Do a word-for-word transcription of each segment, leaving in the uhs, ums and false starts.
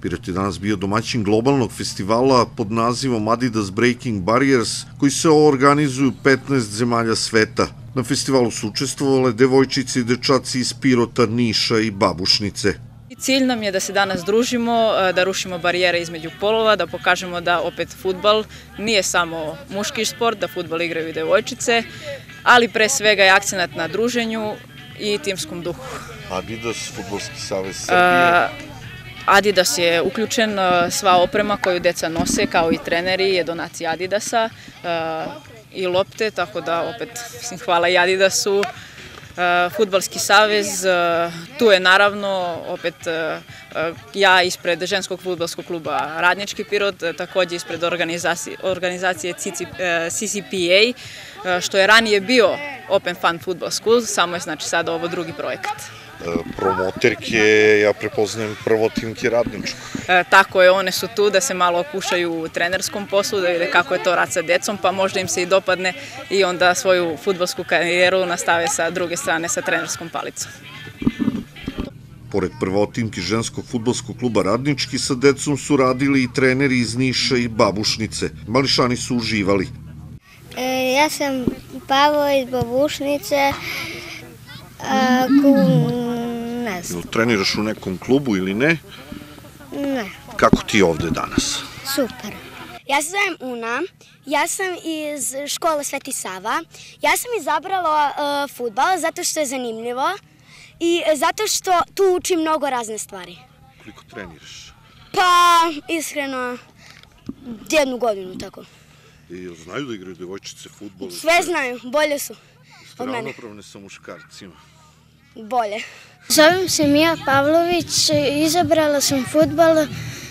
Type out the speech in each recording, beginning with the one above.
Pirot je danas bio domaćin globalnog festivala pod nazivom Adidas Breaking Barriers, koji se organizuju u petnaest zemalja sveta. Na festivalu su učestvovale devojčice i dečaci iz Pirota, Niša i Babušnice. Cilj nam je da se danas družimo, da rušimo barijere između polova, da pokažemo da opet fudbal nije samo muški sport, da fudbal igraju i devojčice, ali pre svega je akcenat na druženju i timskom duhu. Adidas, Fudbalski savez Srbije? Adidas je uključen, sva oprema koju deca nose, kao i treneri, je donacija Adidasa i lopte, tako da opet hvala i Adidasu. Fudbalski savez, tu je naravno opet ja ispred ženskog fudbalskog kluba Radnički Pirot, takođe ispred organizacije C C P A, što je ranije bio Open Fun Football School, samo je znači sada ovo drugi projekat. Promoterke, ja prepoznajem prvotimke Radničkog. Tako je, one su tu da se malo okušaju u trenerskom poslu, da vide kako je to rad sa decom, pa možda im se i dopadne i onda svoju fudbalsku karijeru nastave sa druge strane sa trenerskom palicom. Pored prvotimki ženskog fudbalskog kluba Radnički, sa decom su radili i treneri iz Niša i Babušnice. Mališani su uživali. Ja sam Pavo iz Babušnice. Ne znam. Treniraš u nekom klubu ili ne? Ne. Kako ti je ovde danas? Super. Ja se zovem Una, ja sam iz škole Sveti Sava. Ja sam izabrala fudbal zato što je zanimljivo i zato što tu učim mnogo razne stvari. Koliko treniraš? Pa, iskreno, jednu godinu tako. I znaju da igraju devojčice fudbal? Sve znaju, bolje su od mene. Ravnopravne sa muškarcima? Bolje. Zovem se Mija Pavlović, izabrala sam fudbal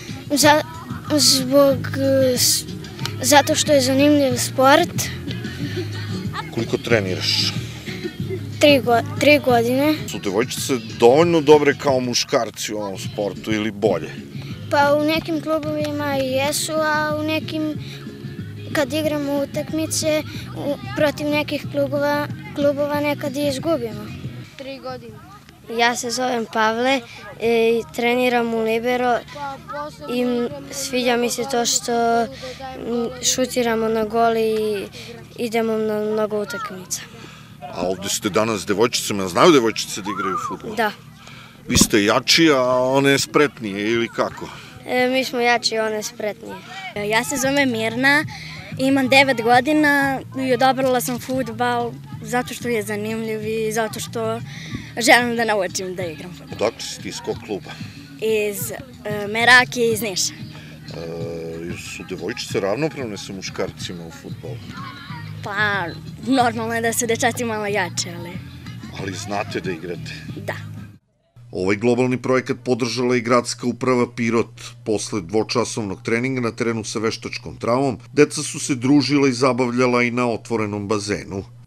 zbog, zato što je zanimljiv sport. Koliko treniraš? Tri, go, tri godine. Su devojčice dovoljno dobre kao muškarci u ovom sportu ili bolje? Pa u nekim klubovima i jesu, a u nekim, kad igramo utakmice protiv nekih klubova, klubova nekad i izgubimo. Tri godine. Ja se zovem Pavle i treniram u libero i sviđa mi se to što šutiramo na gol i idemo na mnogo utakmica. A ovde ste danas devojčicama, znaju devojčice da igraju fudbal? Da. Vi ste jači, a one spretnije ili kako? E, mi smo jači, one spretnije. Ja se zovem Mirna, imam devet godina i odabrala sam fudbal zato što je zanimljiv i zato što želim da naučim da igram fudbal. Odakle si ti, iz kog kluba? Iz e, Merake i iz Niša. E, su devojčice ravnopravne sa muškarcima u fudbalu? Pa, normalno je da su dečaci malo jače, ali... Ali znate da igrate? Da. Ovaj globalni projekat podržala i gradska uprava Pirot. Posle dvočasovnog treninga na terenu sa veštačkom travom, deca su se družila i zabavljala i na otvorenom bazenu.